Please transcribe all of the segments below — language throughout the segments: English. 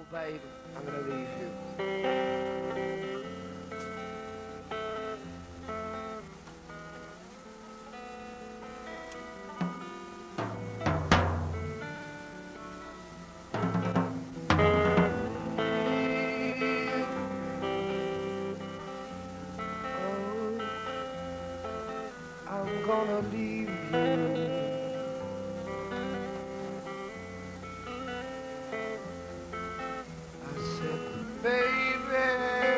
baby, I'm gonna leave you. Oh, I'm gonna leave you. I said, baby,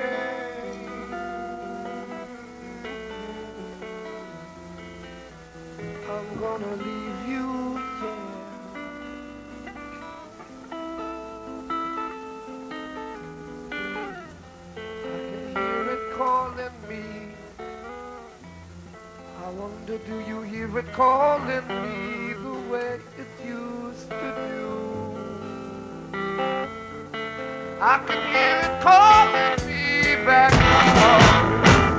I'm gonna leave you, yeah. I can hear it calling me. I wonder, do you hear it calling me the way it used to do? I can hear it calling me back home.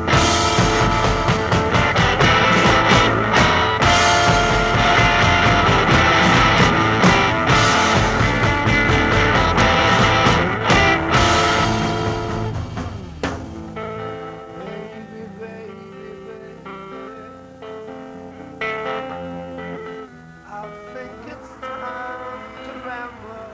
Baby, baby, baby, I think it's time to ramble.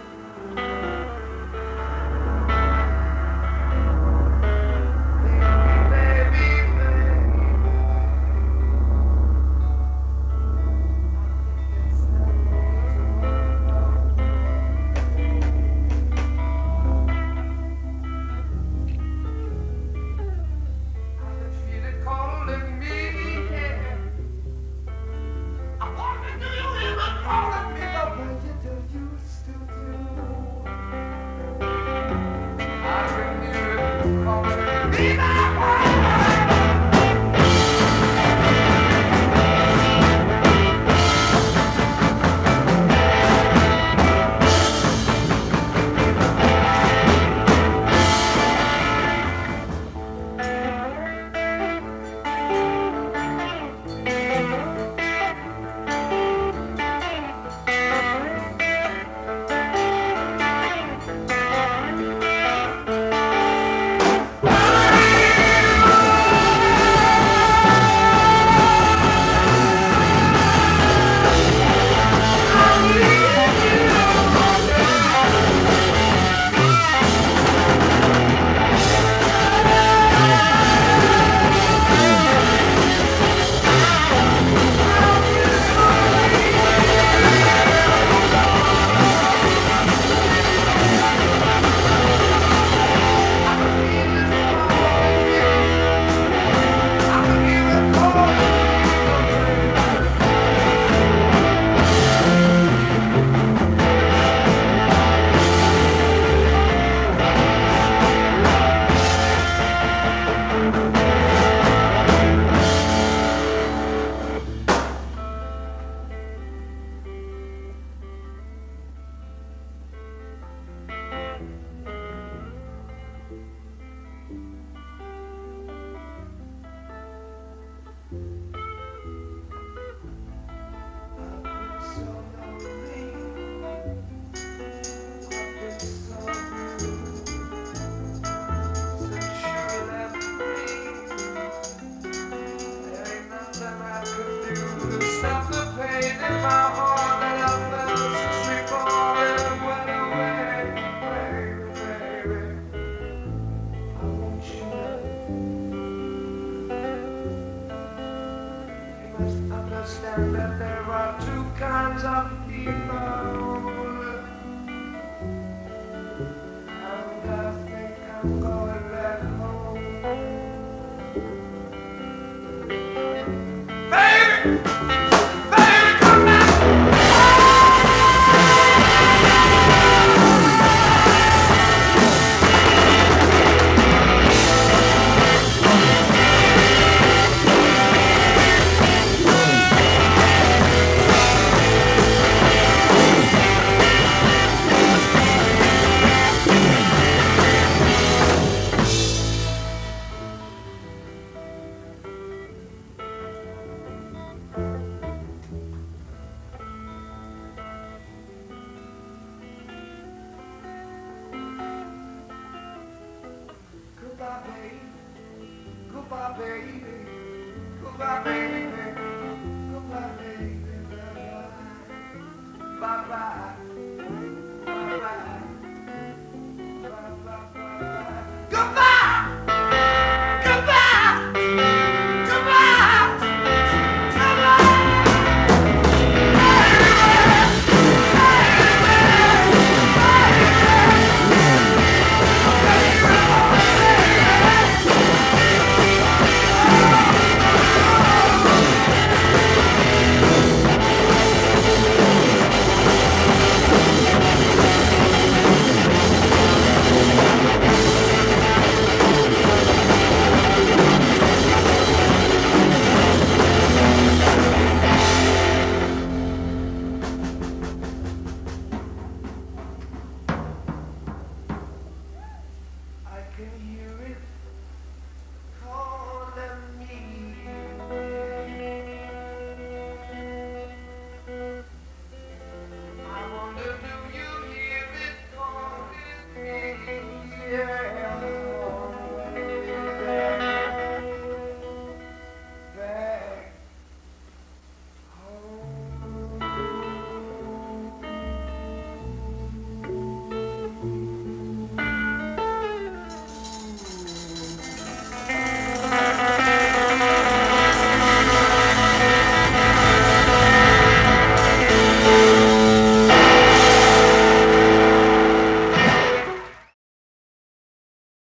Stop the pain in my heart that I felt since we fallen went away, baby, I want you to. You must understand that there are two kinds of people, and I think I'm going back home, baby. baby, goodbye, baby.